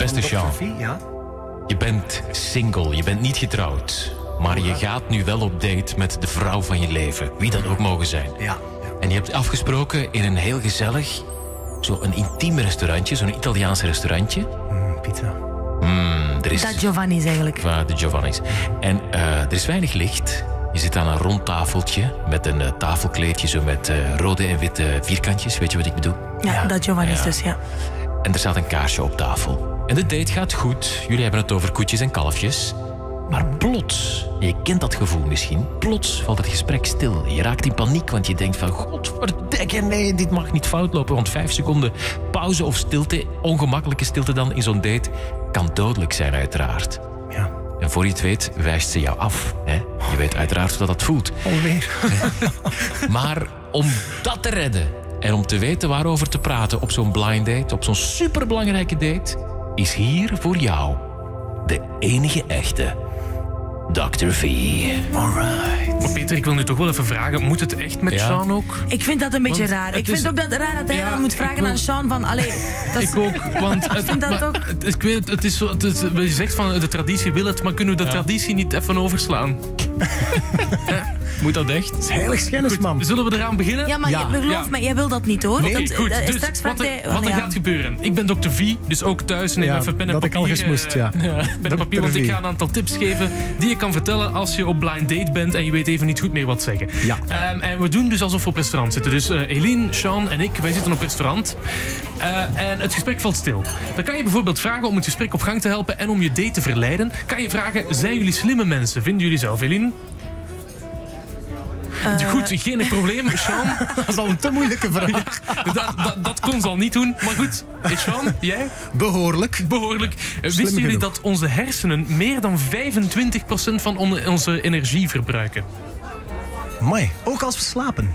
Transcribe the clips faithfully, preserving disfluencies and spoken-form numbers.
Beste Sean, ja? je bent single, je bent niet getrouwd. Maar je gaat nu wel op date met de vrouw van je leven. Wie dat ook mogen zijn. Ja. En je hebt afgesproken in een heel gezellig, zo'n intiem restaurantje, zo'n Italiaans restaurantje. Mm, pizza. Mm, er is... Dat Giovanni's eigenlijk. Ja, de Giovanni's. En uh, er is weinig licht. Je zit aan een rond tafeltje met een uh, tafelkleedje, zo met uh, rode en witte vierkantjes. Weet je wat ik bedoel? Ja, ja. Dat Giovanni's ja. dus, ja. En er staat een kaarsje op tafel. En de date gaat goed. Jullie hebben het over koetjes en kalfjes. Maar plots, je kent dat gevoel misschien, plots valt het gesprek stil. Je raakt in paniek, want je denkt van... Godverdikke, nee, dit mag niet fout lopen. Want vijf seconden pauze of stilte, ongemakkelijke stilte dan in zo'n date... kan dodelijk zijn, uiteraard. Ja. En voor je het weet, wijst ze jou af. Hè? Je weet uiteraard hoe dat, dat voelt. Alweer. Maar om dat te redden en om te weten waarover te praten op zo'n blind date, op zo'n superbelangrijke date, is hier voor jou de enige echte dokter V. Alright. Maar Peter, ik wil nu toch wel even vragen, moet het echt met Ja. Sean ook? Ik vind dat een beetje Want raar. het Ik is- vind ook dat raar dat hij Ja, dan moet ik vragen wil- aan Sean van... Allee, dat is, Ik ook, want het, vind dat maar ook. het- ik weet, het is zo, het is, je zegt van de traditie wil het, maar kunnen we de traditie niet even overslaan? Moet dat echt? Het is heiligschennis, Goed, man. zullen we eraan beginnen? Ja, maar Ja. je, geloof Ja. me, jij wil dat niet, hoor. Oké, Dat, goed. eh, Dus straks vraagt wat er, hij... wat er Allee, ja. gaat gebeuren. Ik ben dokter V, dus ook thuis neem Ja, even pen en dat papier. ik al gesmoest, ja. eh, pen en papier, want ik ga een aantal tips geven die je kan vertellen als je op blind date bent en je weet even niet goed meer wat zeggen. Ja. Ehm, en we doen dus alsof we op restaurant zitten. Dus uh, Eline, Sean en ik, wij zitten op restaurant. Uh, en het gesprek valt stil. Dan kan je bijvoorbeeld vragen om het gesprek op gang te helpen en om je date te verleiden. Kan je vragen, zijn jullie slimme mensen? Vinden jullie zelf, Eline? Uh, Goed, geen probleem. Sean? Dat is al een te moeilijke vraag. dat, dat, dat kon ze al niet doen. Maar goed, Sean, jij? Behoorlijk. Behoorlijk. Uh, wisten jullie genoeg. dat onze hersenen meer dan vijfentwintig procent van on- onze energie verbruiken? Amai, ook als we slapen.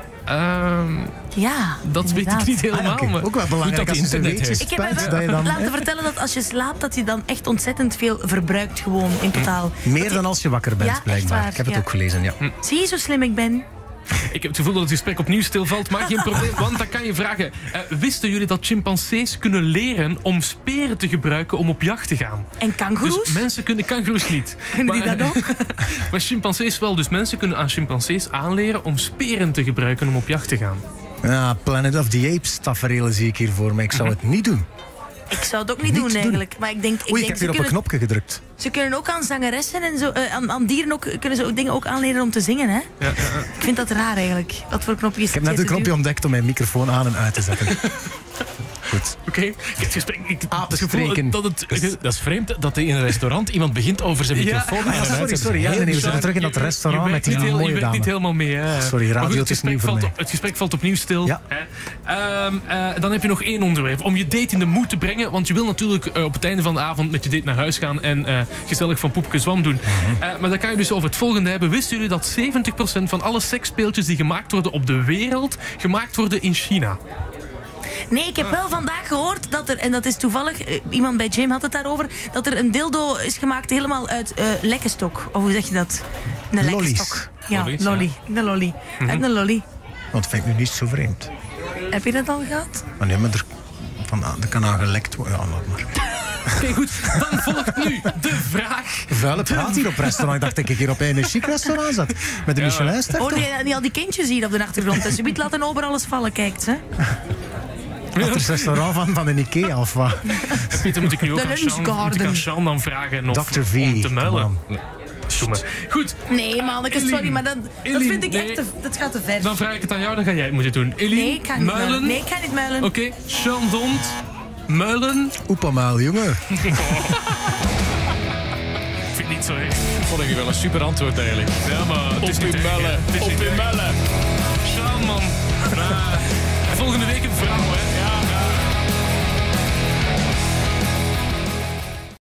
Ehm, Ja, dat weet inderdaad. ik niet helemaal. Ah, oké. maar Ook wel belangrijk dat als je zo'n internet weetjes heeft. Ik heb mij spelt, wel dat je dan... laten vertellen dat als je slaapt, dat je dan echt ontzettend veel verbruikt gewoon in totaal. Meer dan als je wakker bent, Ja, echt blijkbaar. waar, Ik heb het ja. ook gelezen, ja. Zie je zo slim ik ben? Ik heb het gevoel dat het gesprek opnieuw stilvalt, maar geen probleem, want dan kan je vragen. Uh, wisten jullie dat chimpansees kunnen leren om speren te gebruiken om op jacht te gaan? En kangoeroes? Dus mensen kunnen, kangoeroes niet. Kunnen die Maar- dat ook? Maar chimpansees wel, dus mensen kunnen aan chimpansees aanleren om speren te gebruiken om op jacht te gaan. Ja, Planet of the Apes tafereelen zie ik hier voor me. Ik zou het niet doen. Ik zou het ook niet, Niet doen doen. eigenlijk. Maar ik denk, ik Oei, ik denk heb ze, hier op een kunnen, knopje gedrukt. ze kunnen ook aan zangeressen en zo, eh, aan, aan dieren ook, kunnen ze ook dingen ook aanleren om te zingen. Hè? Ja, ja, ja. Ik vind dat raar eigenlijk. Wat voor knopjes Ik heb net een knopje ontdekt om mijn microfoon aan en uit te zetten. Goed. Oké, okay. Het gesprek... Ik, het Apenstreken. gevoel dat het... Dat is vreemd dat in een restaurant iemand begint over zijn Ja. microfoon. Ah, ja, sorry, sorry. Ja, nee, nee, we zitten terug in dat restaurant je met werkt niet die heel- mooie Je werkt niet dame. helemaal mee. Hè. Sorry, radio, Maar goed, het is nieuw voor valt mij. op- het gesprek valt opnieuw stil. Ja. Hè. Ehm, eh, dan heb je nog één onderwerp. Om je date in de moed te brengen. Want je wil natuurlijk eh, op het einde van de avond met je date naar huis gaan en eh, gezellig van poepke zwam doen. Eh, maar dan kan je dus over het volgende hebben. Wisten jullie dat zeventig procent van alle seksspeeltjes die gemaakt worden op de wereld, gemaakt worden in China? Nee, ik heb wel vandaag gehoord dat er, en dat is toevallig, eh, iemand bij Jim had het daarover, dat er een dildo is gemaakt helemaal uit uh, lekkenstok. Of hoe zeg je dat? Een Lollies. lekkenstok. Ja, Lollies, lolly. Een lolly. Uit een lolly. Want dat vind ik nu niet zo vreemd. Heb je dat al gehad? Maar nee, maar er, van, dat kan aan gelekt worden. Ja, laat maar. Oké, goed. Dan volgt nu de vraag. Vuile praat hier op restaurant. Ik dacht dat ik hier op een chic restaurant zat. Met de Michelinster. Hoor je die, al die kindjes hier op de achtergrond? En ze biedt laten over alles vallen, kijkt ze. Het is restaurant van, van de Ikea of wat? Peter, moet ik nu ook De aan Sean, moet ik lunchgarden. aan Sean dan vragen of, dokter V. om te muilen? Kom Doe maar. Goed, Nee, manneke, sorry, maar dat, dat Eline, vind ik nee. echt te, dat gaat te ver. dan vraag ik het aan jou, dan ga jij het moeten doen. Eline, Nee, ik ga niet muilen. muilen. Nee, ik ga niet muilen. Oké, Sean Dont, muilen. Oepamaal, jongen. Ik vind het niet zo erg. Vond ik wel een super antwoord eigenlijk. Ja, maar het is Op niet uw erg, hè. muilen, Het is op niet uw erg. muilen.